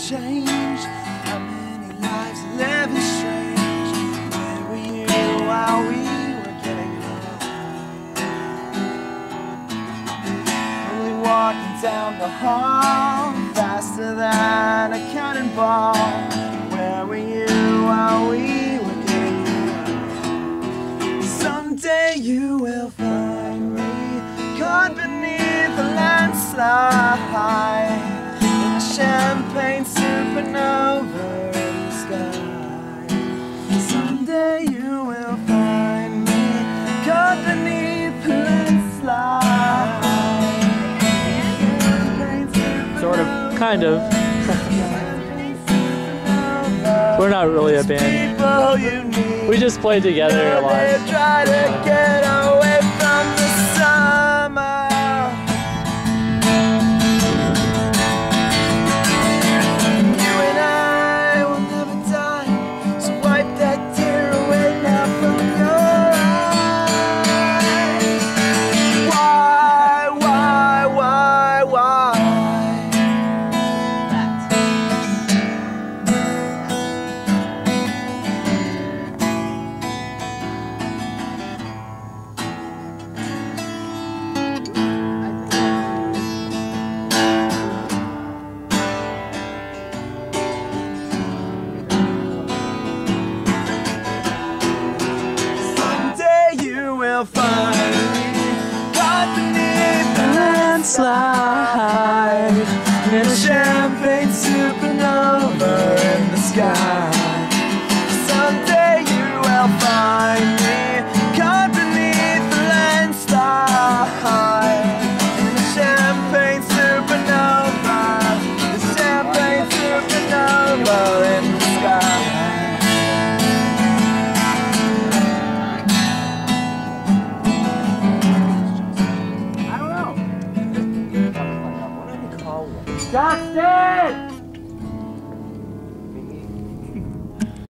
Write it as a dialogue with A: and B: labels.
A: change? How many lives are living strange? Where were you while we were getting high? Only walking down the hall, faster than a cannonball. Where were you while we were getting high? Someday you will find me caught beneath a landslide, in a champagne supernova in the sky. Someday you will find me caught beneath a landslide.
B: Sort of, kind of. We're not really a band. We just play together a lot.
A: Try to get away from the summer. You and I will never die, so wipe that tear away now from your eyes. Why? Will find me caught beneath the landslide, in a champagne supernova in the sky. Someday you will find me caught beneath the landslide, in a champagne supernova, the champagne supernova in the sky.
B: Justin!